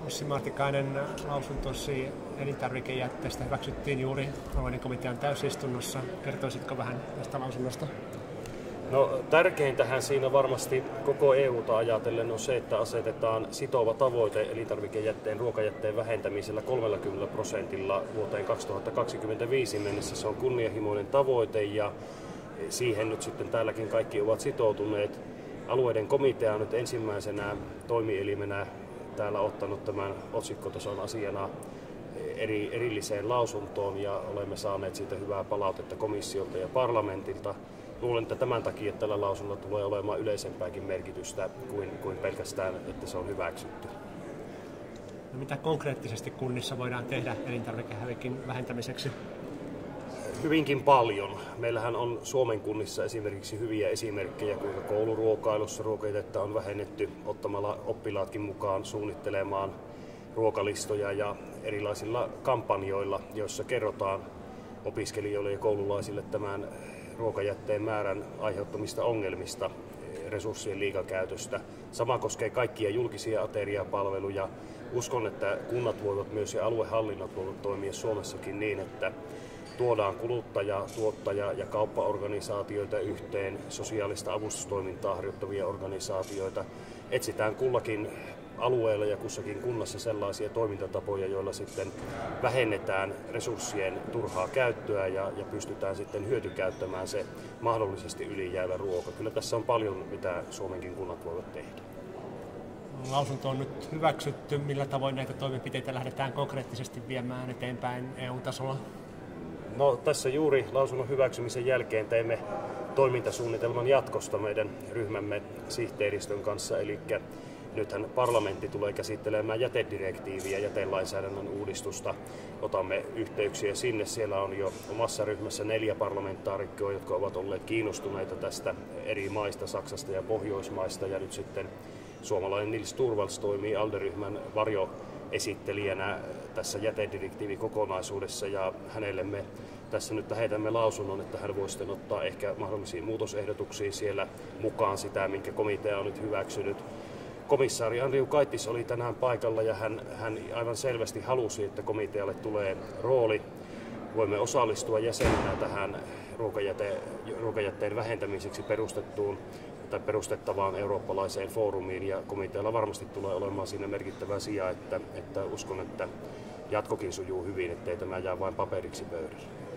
Ossi Martikainen, lausuntosi elintarvikejätteestä hyväksyttiin juuri alueiden komitean täysistunnossa. Kertoisitko vähän tästä lausunnosta? No, tärkeintähän siinä varmasti koko EUta ajatellen on se, että asetetaan sitova tavoite elintarvikejätteen, ruokajätteen vähentämisellä 30% vuoteen 2025 mennessä. Se on kunnianhimoinen tavoite ja siihen nyt sitten täälläkin kaikki ovat sitoutuneet. Alueiden komitea on nyt ensimmäisenä toimielimenä täällä ottanut tämän otsikkotason asiana erilliseen lausuntoon ja olemme saaneet siitä hyvää palautetta komissiolta ja parlamentilta. Luulen, että tämän takia tällä lausunnolla tulee olemaan yleisempääkin merkitystä kuin pelkästään, että se on hyväksytty. No, mitä konkreettisesti kunnissa voidaan tehdä elintarvikehävikin vähentämiseksi? Hyvinkin paljon. Meillähän on Suomen kunnissa esimerkiksi hyviä esimerkkejä, kuinka kouluruokailussa ruokajätettä on vähennetty ottamalla oppilaatkin mukaan suunnittelemaan ruokalistoja ja erilaisilla kampanjoilla, joissa kerrotaan opiskelijoille ja koululaisille tämän ruokajätteen määrän aiheuttamista ongelmista, resurssien liikakäytöstä. Sama koskee kaikkia julkisia ateriapalveluja. Uskon, että kunnat voivat myös ja aluehallinnot voivat toimia Suomessakin niin, että tuodaan kuluttaja-, tuottaja- ja kauppaorganisaatioita yhteen, sosiaalista avustustoimintaa harjoittavia organisaatioita. Etsitään kullakin alueella ja kussakin kunnassa sellaisia toimintatapoja, joilla sitten vähennetään resurssien turhaa käyttöä ja pystytään sitten hyötykäyttämään se mahdollisesti ylijäävä ruoka. Kyllä tässä on paljon, mitä Suomenkin kunnat voivat tehdä. Lausunto on nyt hyväksytty. Millä tavoin näitä toimenpiteitä lähdetään konkreettisesti viemään eteenpäin EU-tasolla? No, tässä juuri lausunnon hyväksymisen jälkeen teimme toimintasuunnitelman jatkosta meidän ryhmämme sihteeristön kanssa, eli nythän parlamentti tulee käsittelemään jätedirektiiviä ja jätelainsäädännön uudistusta. Otamme yhteyksiä sinne. Siellä on jo omassa ryhmässä 4 parlamentaarikkoa, jotka ovat olleet kiinnostuneita tästä eri maista, Saksasta ja Pohjoismaista. Ja nyt sitten suomalainen Nils Torvalds toimii ALDE-ryhmän varjoesittelijänä tässä jätedirektiivikokonaisuudessa ja hänelle me tässä nyt lähetämme lausunnon, että hän voi sitten ottaa ehkä mahdollisia muutosehdotuksia siellä mukaan sitä, minkä komitea on nyt hyväksynyt. Komissaari Andriukaitis oli tänään paikalla ja hän aivan selvästi halusi, että komitealle tulee rooli. Voimme osallistua jäsenenä tähän ruokajätteen vähentämiseksi perustettavaan eurooppalaiseen foorumiin ja komitealla varmasti tulee olemaan siinä merkittävä sija, että uskon, että jatkokin sujuu hyvin, ettei tämä jää vain paperiksi pöydälle.